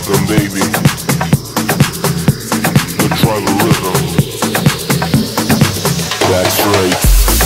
rhythm, baby. Let's try the rhythm. That's right.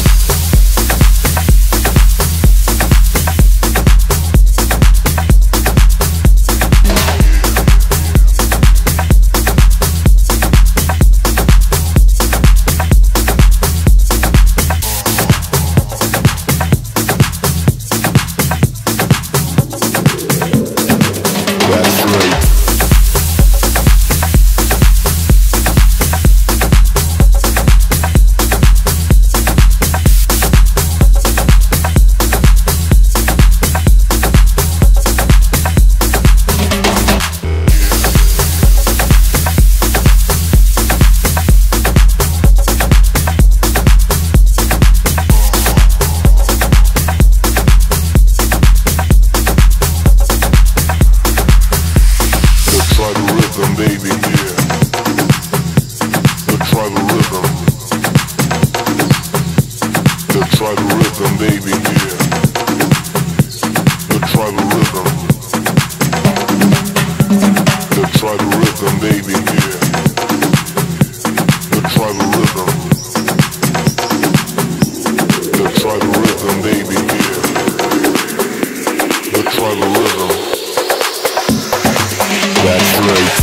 Baby, yeah. Let's try the rhythm. Let's try the rhythm, baby, yeah. Let's try the rhythm. Let's try the rhythm, baby, yeah. Let's try the rhythm. Let's try the rhythm, baby, yeah. Let's try the rhythm. That's right.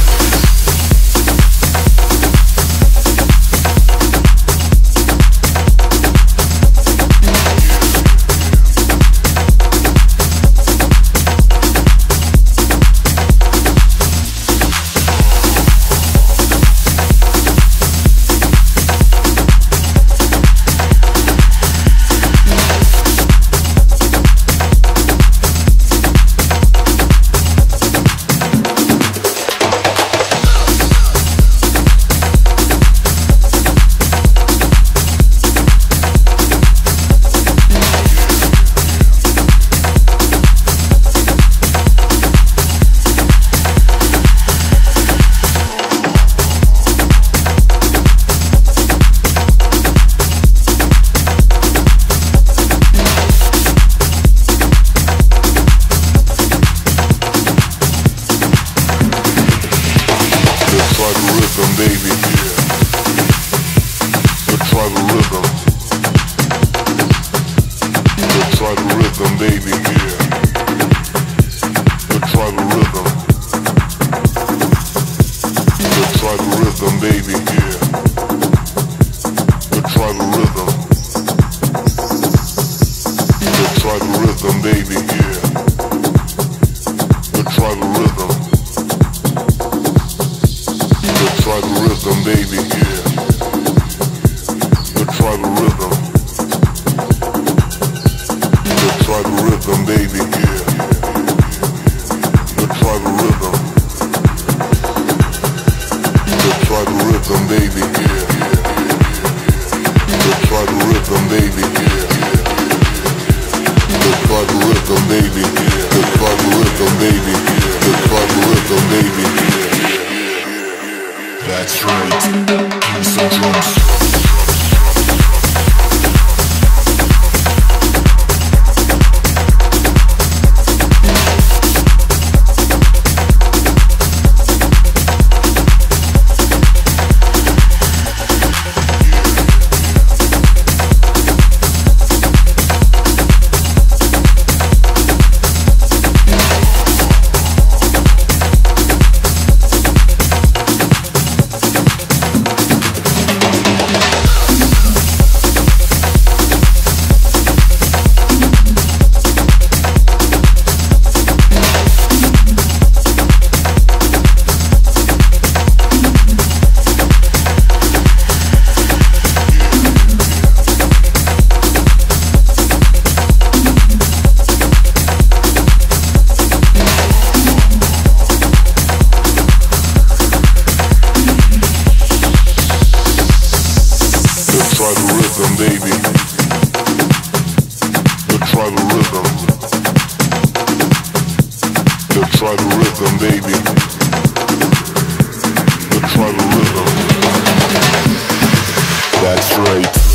Baby, yeah. Let's try the rhythm. Let's try the rhythm, baby, yeah. Let's try the rhythm. Let's try the rhythm, baby, yeah. Let's try the rhythm. Let's try the rhythm, baby, yeah. Let's try the rhythm. Let's try the rhythm, baby, yeah. Let's try the rhythm. Let's try the rhythm, baby, yeah. Let's try the rhythm. Let's try the rhythm, baby, yeah. Let's try the rhythm, baby, yeah. Let's try the rhythm, baby, yeah. Let's try the rhythm, baby, yeah. Let's try the rhythm, baby, yeah. That's right. Give me some drums. Try the rhythm, baby. Let's try the rhythm. Let's try the rhythm, baby. Let's try the rhythm. That's right.